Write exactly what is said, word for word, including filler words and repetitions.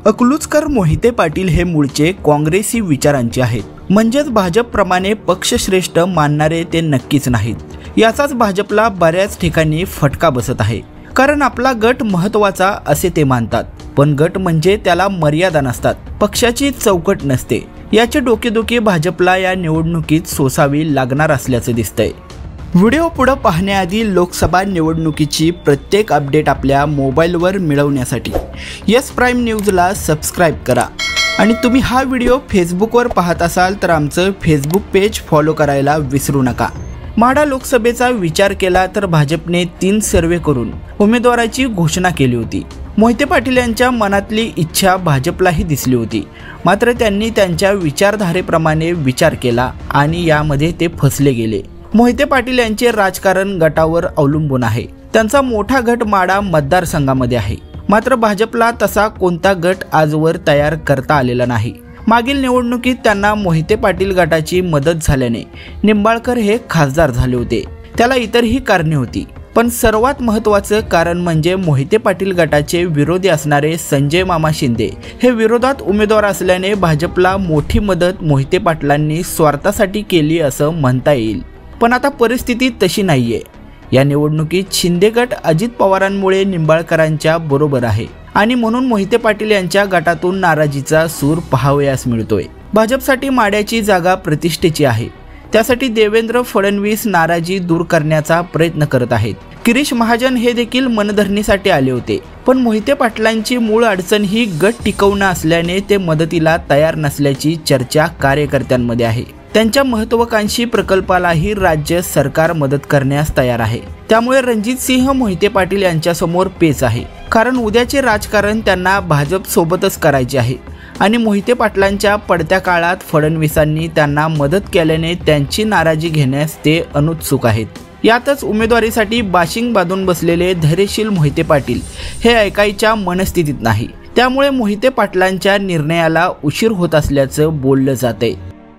अकलूजकर मोहिते पाटील हे मूळचे काँग्रेसी विचारांचे आहेत, म्हणजेच भाजपप्रमाणे पक्षश्रेष्ठ मानणारे ते नक्कीच नाहीत। याचाच भाजपला बऱ्याच ठिकाणी फटका बसत आहे, कारण आपला गट महत्त्वाचा असे ते मानतात, पण गट म्हणजे त्याला मर्यादा नसतात, पक्षाची चौकट नसते। याचे डोकेदुखी भाजपला या निवडणुकीत सोसावी लागणार असल्याचे दिसतंय। व्हिडिओ पुढे पाहण्याआधी लोकसभा निवडणुकीची प्रत्येक अपडेट आपल्या मोबाईलवर मिळवण्यासाठी यस प्राइम न्यूजला सबस्क्राइब करा आणि तुम्ही हा व्हिडिओ फेसबुकवर पाहत असाल तर आमचं फेसबुक पेज फॉलो करायला विसरू नका। माढा लोकसभेचा विचार केला तर भाजपने तीन सर्वे करून उमेदवाराची घोषणा केली होती। मोहिते पाटील यांच्या मनातली इच्छा भाजपलाही दिसली होती, मात्र त्यांनी त्यांच्या विचारधारेप्रमाणे विचार केला आणि यामध्ये ते फसले गेले। मोहिते पाटील यांचे राजकारण गटावर अवलंबून आहे। त्यांचा मोठा गट माढा मतदारसंघामध्ये आहे, मात्र भाजपला तसा कोणता गट आजवर तयार करता आलेला नाही। मागील निवडणुकीत त्यांना मोहिते पाटील गटाची मदत झाल्याने निंबाळकर हे खासदार झाले होते। त्याला इतरही कारणे होती, पण सर्वात महत्त्वाचं कारण म्हणजे मोहिते पाटील गटाचे विरोधी असणारे संजय मामा शिंदे हे विरोधात उमेदवार असल्याने भाजपला मोठी मदत मोहिते पाटलांनी स्वार्थासाठी केली असं म्हणता येईल। पण आता परिस्थिती तशी नाहीये। या निवडणुकीत शिंदे गट अजित पवारांमुळे निंबाळकरांच्या बरोबर आहे आणि म्हणून मोहिते पाटील यांच्या गटातून नाराजीचा सूर पाहावयास मिळतोय। भाजपसाठी माढ्याची जागा प्रतिष्ठेची आहे, त्यासाठी देवेंद्र फडणवीस नाराजी दूर करण्याचा प्रयत्न करत आहेत। गिरीश महाजन हे देखील मनधरणीसाठी आले होते, पण मोहिते पाटलांची मूळ अडचण ही गट टिकवणं असल्याने ते मदतीला तयार नसल्याची चर्चा कार्यकर्त्यांमध्ये आहे। त्यांच्या महत्त्वाकांक्षी प्रकल्पालाही राज्य सरकार मदत करण्यास तयार आहे, त्यामुळे रणजित सिंह मोहिते पाटील यांच्यासमोर पेच आहे, कारण उद्याचे राजकारण त्यांना भाजप सोबतच करायचे आहे आणि मोहिते पाटलांच्या पडत्या काळात फडणवीसांनी त्यांना मदत केल्याने त्यांची नाराजी घेण्यास ते अनुत्सुक आहेत। यातच उमेदवारीसाठी बाशिंग बांधून बसलेले धैर्यशील मोहिते पाटील हे ऐकायच्या मनस्थितीत नाही, त्यामुळे मोहिते पाटलांच्या निर्णयाला उशीर होत असल्याचं बोललं जातंय।